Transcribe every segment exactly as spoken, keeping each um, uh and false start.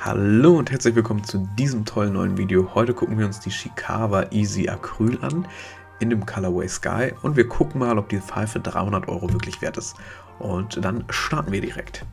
Hallo und herzlich willkommen zu diesem tollen neuen Video. Heute gucken wir uns die Chiikawa Easy Acryl an in dem Colorway Sky und wir gucken mal, ob die Pfeife dreihundert Euro wirklich wert ist. Und dann starten wir direkt.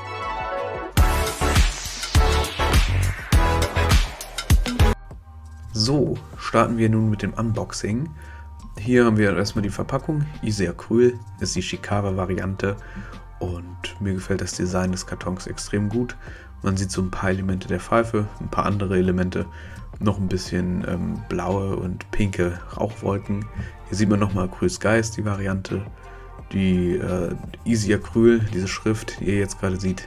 So, starten wir nun mit dem Unboxing. Hier haben wir erstmal die Verpackung. Easy Acryl ist die Chiikawa Variante und mir gefällt das Design des Kartons extrem gut. Man sieht so ein paar Elemente der Pfeife, ein paar andere Elemente, noch ein bisschen ähm, blaue und pinke Rauchwolken. Hier sieht man nochmal Acryl Sky ist die Variante. Die äh, Easy Acryl, diese Schrift, die ihr jetzt gerade seht,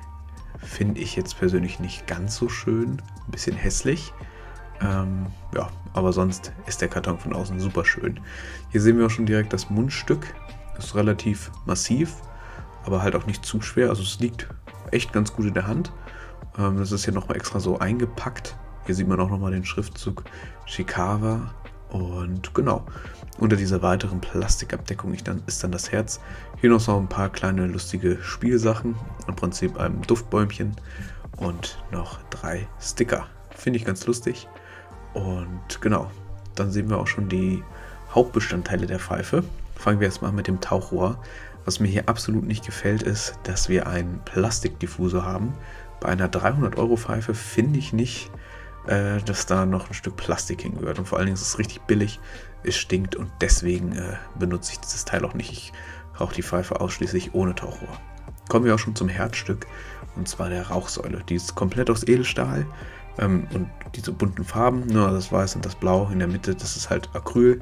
finde ich jetzt persönlich nicht ganz so schön. Ein bisschen hässlich. Ähm, ja, aber sonst ist der Karton von außen super schön. Hier sehen wir auch schon direkt das Mundstück. Ist relativ massiv, aber halt auch nicht zu schwer. Also es liegt echt ganz gut in der Hand. Ähm, das ist hier nochmal extra so eingepackt. Hier sieht man auch nochmal den Schriftzug Chiikawa. Und genau, unter dieser weiteren Plastikabdeckung ist dann das Herz. Hier noch so ein paar kleine lustige Spielsachen. Im Prinzip ein Duftbäumchen und noch drei Sticker. Finde ich ganz lustig. Und genau, dann sehen wir auch schon die Hauptbestandteile der Pfeife. Fangen wir erstmal mit dem Tauchrohr. Was mir hier absolut nicht gefällt, ist, dass wir einen Plastikdiffusor haben. Bei einer dreihundert Euro Pfeife finde ich nicht, äh, dass da noch ein Stück Plastik hingehört. Und vor allen Dingen ist es richtig billig, es stinkt und deswegen äh, benutze ich dieses Teil auch nicht. Ich rauche die Pfeife ausschließlich ohne Tauchrohr. Kommen wir auch schon zum Herzstück, und zwar der Rauchsäule. Die ist komplett aus Edelstahl ähm, und diese bunten Farben, nur das Weiß und das Blau in der Mitte, das ist halt Acryl.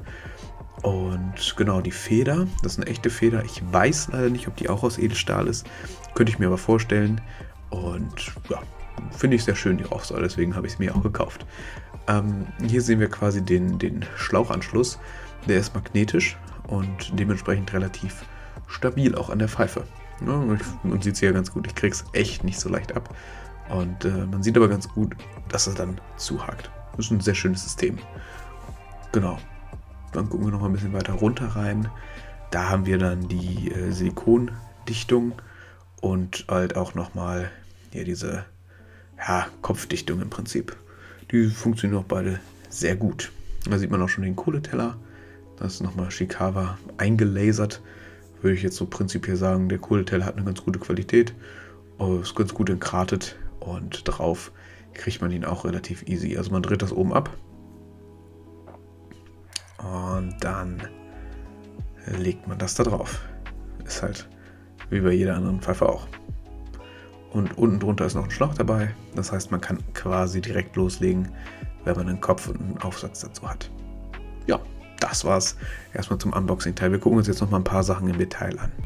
Und genau, die Feder, das ist eine echte Feder. Ich weiß leider nicht, ob die auch aus Edelstahl ist. Könnte ich mir aber vorstellen. Und ja, finde ich sehr schön, die Rauchsäule. Deswegen habe ich es mir auch gekauft. Ähm, hier sehen wir quasi den, den Schlauchanschluss. Der ist magnetisch und dementsprechend relativ stabil auch an der Pfeife. Ja, man sieht es hier ganz gut. Ich kriege es echt nicht so leicht ab. Und äh, man sieht aber ganz gut, dass es dann zuhakt. Das ist ein sehr schönes System. Genau. Dann gucken wir noch mal ein bisschen weiter runter rein. Da haben wir dann die äh, Silikondichtung und halt auch nochmal hier diese ja, Kopfdichtung im Prinzip. Die funktionieren auch beide sehr gut. Da sieht man auch schon den Kohleteller. Das ist nochmal Chiikawa eingelasert. Würde ich jetzt so prinzipiell sagen, der Kohleteller hat eine ganz gute Qualität. Ist ganz gut entgratet und drauf kriegt man ihn auch relativ easy. Also man dreht das oben ab. Und dann legt man das da drauf. Ist halt wie bei jeder anderen Pfeife auch. Und unten drunter ist noch ein Schlauch dabei. Das heißt, man kann quasi direkt loslegen, wenn man einen Kopf und einen Aufsatz dazu hat. Ja, das war's erstmal zum Unboxing-Teil. Wir gucken uns jetzt noch mal ein paar Sachen im Detail an.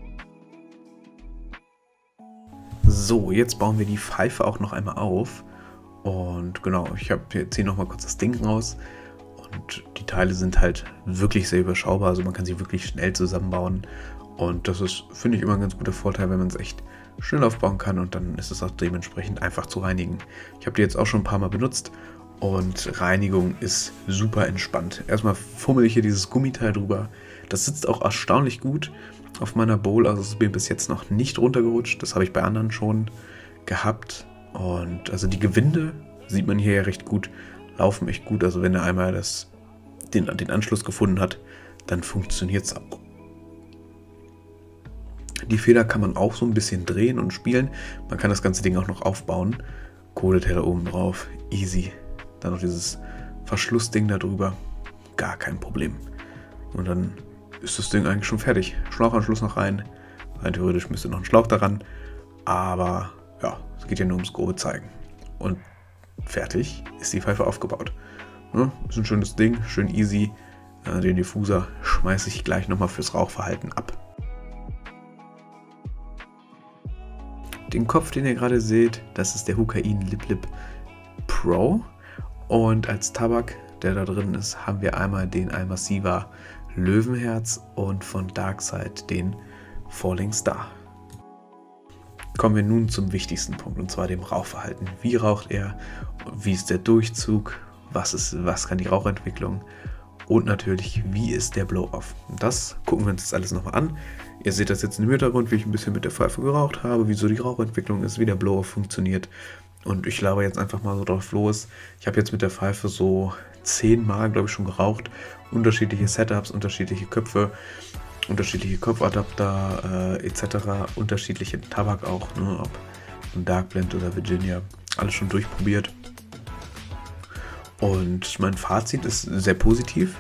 So, jetzt bauen wir die Pfeife auch noch einmal auf. Und genau, ich habe jetzt hier noch mal kurz das Ding raus. Und die Teile sind halt wirklich sehr überschaubar, also man kann sie wirklich schnell zusammenbauen. Und das ist, finde ich, immer ein ganz guter Vorteil, wenn man es echt schnell aufbauen kann und dann ist es auch dementsprechend einfach zu reinigen. Ich habe die jetzt auch schon ein paar Mal benutzt und Reinigung ist super entspannt. Erstmal fummel ich hier dieses Gummiteil drüber. Das sitzt auch erstaunlich gut auf meiner Bowl, also es ist mir bis jetzt noch nicht runtergerutscht. Das habe ich bei anderen schon gehabt. Und also die Gewinde sieht man hier ja recht gut. Laufen echt gut, also wenn er einmal das, den, den Anschluss gefunden hat, dann funktioniert es auch. Die Feder kann man auch so ein bisschen drehen und spielen. Man kann das ganze Ding auch noch aufbauen. Kohleteller oben drauf, easy. Dann noch dieses Verschlussding da drüber, gar kein Problem. Und dann ist das Ding eigentlich schon fertig. Schlauchanschluss noch rein. Rein theoretisch müsste noch ein Schlauch daran. Aber ja, es geht ja nur ums grobe Zeigen. Und fertig ist die Pfeife aufgebaut. Ja, ist ein schönes Ding, schön easy. Äh, den Diffuser schmeiße ich gleich nochmal fürs Rauchverhalten ab. Den Kopf, den ihr gerade seht, das ist der Hukain Lip Lip Pro. Und als Tabak, der da drin ist, haben wir einmal den Almassiva Löwenherz und von Darkside den Falling Star. Kommen wir nun zum wichtigsten Punkt, und zwar dem Rauchverhalten. Wie raucht er? Wie ist der Durchzug? Was ist, was kann die Rauchentwicklung? Und natürlich, wie ist der Blow-Off? Das gucken wir uns jetzt alles nochmal an. Ihr seht das jetzt im Hintergrund, wie ich ein bisschen mit der Pfeife geraucht habe, wie so die Rauchentwicklung ist, wie der Blow-Off funktioniert. Und ich laber jetzt einfach mal so drauf los. Ich habe jetzt mit der Pfeife so zehnmal, glaube ich, schon geraucht. Unterschiedliche Setups, unterschiedliche Köpfe, unterschiedliche Kopfadapter äh, et cetera. Unterschiedliche Tabak auch, ne? Ob Dark Blend oder Virginia. Alles schon durchprobiert. Und mein Fazit ist sehr positiv.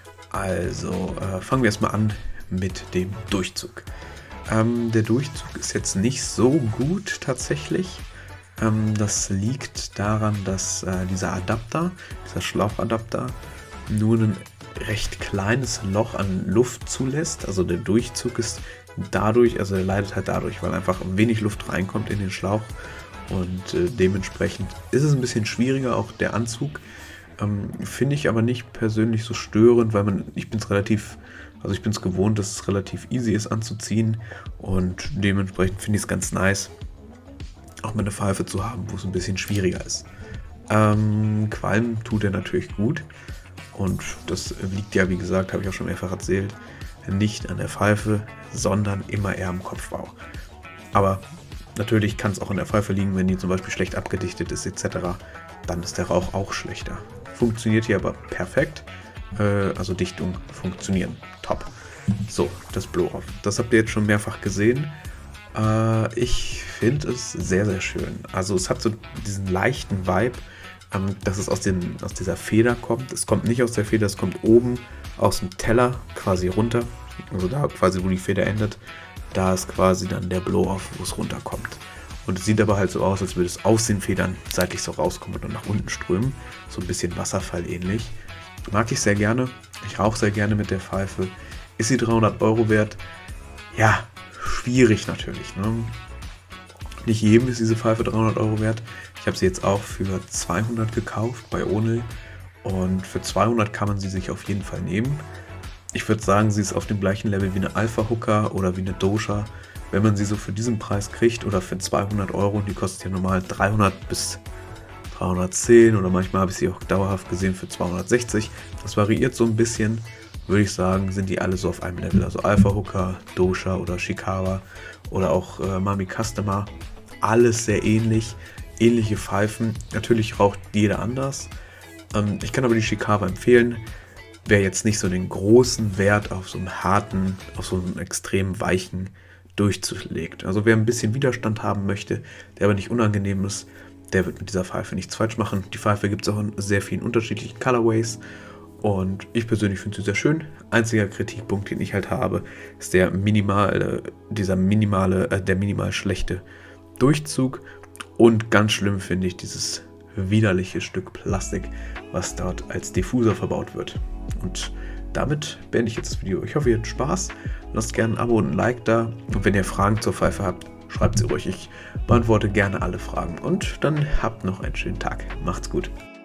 Also äh, fangen wir erstmal an mit dem Durchzug. Ähm, der Durchzug ist jetzt nicht so gut tatsächlich. Ähm, das liegt daran, dass äh, dieser Adapter, dieser Schlauchadapter, nur ein recht kleines Loch an Luft zulässt. Also der Durchzug ist dadurch, also er leidet halt dadurch, weil einfach wenig Luft reinkommt in den Schlauch. Und äh, dementsprechend ist es ein bisschen schwieriger, auch der Anzug. Ähm, finde ich aber nicht persönlich so störend, weil man, ich bin es relativ, also ich bin es gewohnt, dass es relativ easy ist anzuziehen und dementsprechend finde ich es ganz nice, auch mal eine Pfeife zu haben, wo es ein bisschen schwieriger ist. Ähm, Qualm tut er natürlich gut und das liegt ja, wie gesagt, habe ich auch schon mehrfach erzählt, nicht an der Pfeife, sondern immer eher am Kopfbau. Aber natürlich kann es auch an der Pfeife liegen, wenn die zum Beispiel schlecht abgedichtet ist et cetera, dann ist der Rauch auch schlechter. Funktioniert hier aber perfekt, äh, also Dichtung funktionieren, top. So, das Blow-Off, das habt ihr jetzt schon mehrfach gesehen. Äh, ich finde es sehr, sehr schön. Also es hat so diesen leichten Vibe, ähm, dass es aus, den, aus dieser Feder kommt. Es kommt nicht aus der Feder, es kommt oben aus dem Teller quasi runter, also da quasi, wo die Feder endet, da ist quasi dann der Blow-Off, wo es runterkommt. Und es sieht aber halt so aus, als würde es aus den Federn seitlich so rauskommen und nach unten strömen. So ein bisschen Wasserfall ähnlich. Mag ich sehr gerne. Ich rauche sehr gerne mit der Pfeife. Ist sie dreihundert Euro wert? Ja, schwierig natürlich. Ne? Nicht jedem ist diese Pfeife dreihundert Euro wert. Ich habe sie jetzt auch für zweihundert gekauft bei Onel. Und für zweihundert kann man sie sich auf jeden Fall nehmen. Ich würde sagen, sie ist auf dem gleichen Level wie eine Alpha Hooker oder wie eine Dosha. Wenn man sie so für diesen Preis kriegt oder für zweihundert Euro, die kostet ja normal dreihundert bis dreihundertzehn oder manchmal habe ich sie auch dauerhaft gesehen für zweihundertsechzig. Das variiert so ein bisschen, würde ich sagen, sind die alle so auf einem Level. Also Alpha Hooker, Dosha oder Shikawa oder auch äh, Mami Customer, alles sehr ähnlich, ähnliche Pfeifen. Natürlich raucht jeder anders. Ähm, ich kann aber die Shikawa empfehlen. Wer jetzt nicht so den großen Wert auf so einen harten, auf so einen extrem weichen durchzulegt. Also wer ein bisschen Widerstand haben möchte, der aber nicht unangenehm ist, der wird mit dieser Pfeife nichts falsch machen. Die Pfeife gibt es auch in sehr vielen unterschiedlichen Colorways und ich persönlich finde sie sehr schön. Einziger Kritikpunkt, den ich halt habe, ist der minimale, dieser minimale, äh, der minimal schlechte Durchzug und ganz schlimm finde ich dieses widerliche Stück Plastik, was dort als Diffuser verbaut wird. Und damit beende ich jetzt das Video. Ich hoffe, ihr habt Spaß. Lasst gerne ein Abo und ein Like da. Und wenn ihr Fragen zur Pfeife habt, schreibt sie ruhig. Ich beantworte gerne alle Fragen. Und dann habt noch einen schönen Tag. Macht's gut.